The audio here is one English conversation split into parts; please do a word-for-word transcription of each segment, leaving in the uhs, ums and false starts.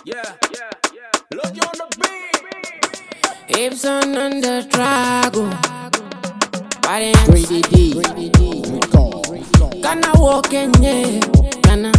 Yeah, yeah, yeah. Look on the beat. Ibson on the track. Grady D, Grady D, recall, recall. Kana walk in yeah, kana.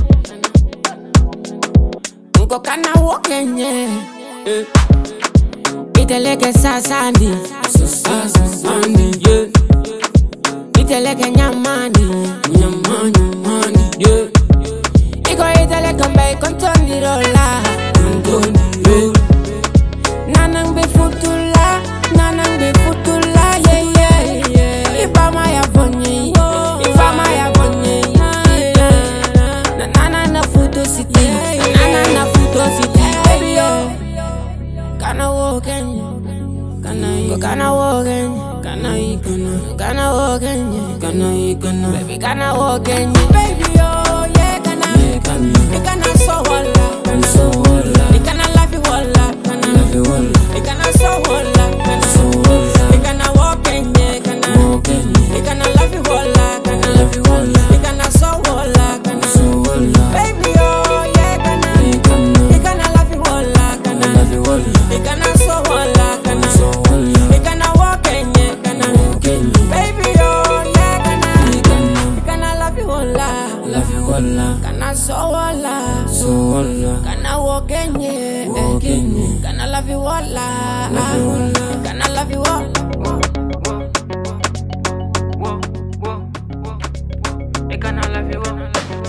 Unko kana walk in yeah. Iteleke sasandi, sasandi yeah. Iteleke nyamani, nyamani, nyamani yeah. Iko iteleke mbai kontondi rola, kontondi rola. Nanang be futula, nanang be futula yeah yeah yeah. Ifama ya bonye, ifama ya bonye. Na na na na futu city, na na na futu city baby yo. Kana walk in, kana kana walk in, kana kana kana walk in, kana kana baby kana walk in, baby yo yeah kana kana kana so wala, kana so wala, kana love you wala, kana love you wala, kana so wala, kana so wala, kana walk in, kana walk in, kana love you wala, kana love you wala, kana so wala, kana so wala, baby yo yeah kana kana kana love you wala, kana love you wala. Ikana so wala, kana so wala. Ikana walk in, kana walk in. Baby yo, yeah kana. Ikana, ikana love you wala, love you wala. Kana so wala, so wala. Kana walk in, walk in. Kana love you wala, love you wala. Kana love you wala. Ikana love you wala.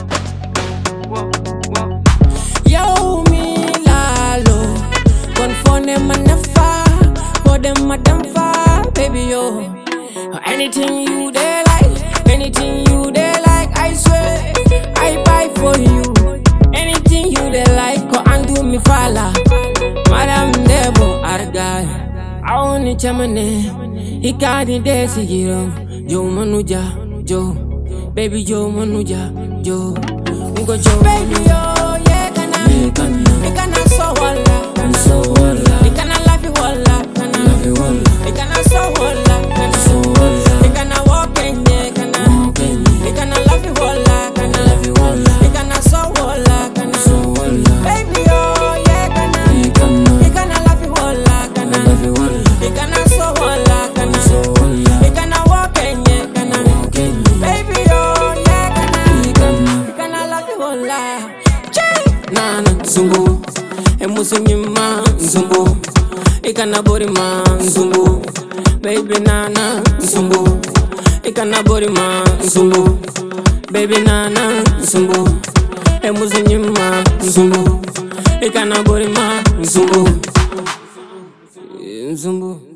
Yo mi lalo. For them and the far, for them madam far, baby yo. Anything you they like, anything you they like, I swear I buy for you. Anything you they like, go and do me fala. Madam Debo Argay, I only chamane. He can't desi giram. Joe Manuja, Joe, baby Joe Manuja, Joe. Go Joe, baby yo, yeah, kana, kana, kana so wala. So wala, ikana love you wala, kana love you wala, ikana so wala, kana so wala, ikana walk in, kana walk in, ikana love you wala, kana love you wala, ikana so wala, kana so wala, baby yo yeah kana, ikana, ikana love you wala, kana love you wala, ikana so wala, kana so wala, ikana walk in, kana walk in, baby yo yeah kana, ikana, ikana love you wala, nana zungu. Emusunyima nzumbu, ikana bori ma nzumbu, baby nana nzumbu, ikana bori ma nzumbu, baby nana nzumbu, emusunyima nzumbu, ikana bori ma nzumbu, nzumbu.